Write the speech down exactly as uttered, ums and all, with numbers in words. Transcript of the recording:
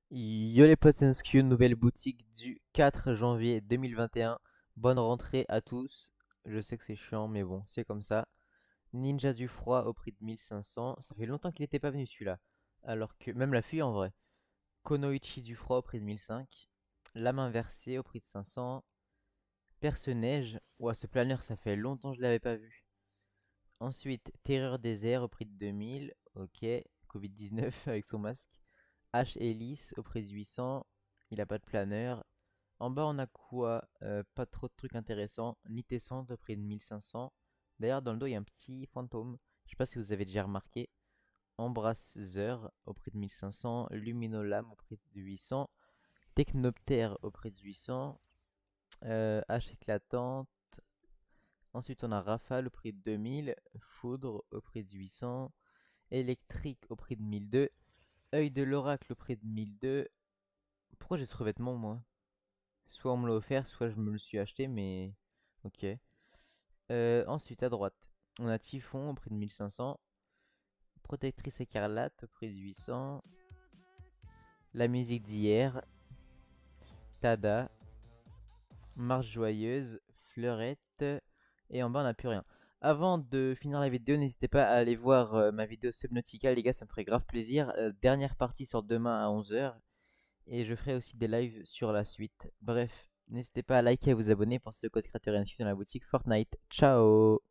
Yo les potes, c'est Q, nouvelle boutique du quatre janvier deux mille vingt et un. Bonne rentrée à tous. Je sais que c'est chiant, mais bon, c'est comme ça. Ninja du froid au prix de mille cinq cents. Ça fait longtemps qu'il n'était pas venu celui-là. Alors que, même la fille en vrai. Konoichi du froid au prix de mille cinq. La main versée au prix de cinq cents. Perce-neige. Ouah, ce planeur, ça fait longtemps que je l'avais pas vu. Ensuite, Terreur des airs au prix de deux mille. Ok, covid dix-neuf avec son masque. H. Ellis au prix de huit cents. Il a pas de planeur. En bas, on a quoi? Euh, Pas trop de trucs intéressants. Nitescent au prix de mille cinq cents. D'ailleurs, dans le dos, il y a un petit fantôme. Je sais pas si vous avez déjà remarqué. Embrasseur au prix de mille cinq cents. Luminolame au prix de huit cents. Technoptère au prix de huit cents. Euh, H éclatante. Ensuite, on a Rafale au prix de deux mille. Foudre au prix de huit cents. Électrique au prix de mille deux. Œil de l'oracle au prix de mille deux. Pourquoi j'ai ce revêtement, moi? Soit on me l'a offert, soit je me le suis acheté, mais ok. Euh, ensuite, à droite, on a Typhon au prix de mille cinq cents. Protectrice écarlate au prix de huit cents. La musique d'hier. Tada. Marche joyeuse. Fleurette. Et en bas, on n'a plus rien. Avant de finir la vidéo, n'hésitez pas à aller voir euh, ma vidéo Subnautica, les gars, ça me ferait grave plaisir. Euh, dernière partie sort demain à onze heures. Et je ferai aussi des lives sur la suite. Bref, n'hésitez pas à liker et à vous abonner pour ce code créateur et ainsi dans la boutique Fortnite. Ciao!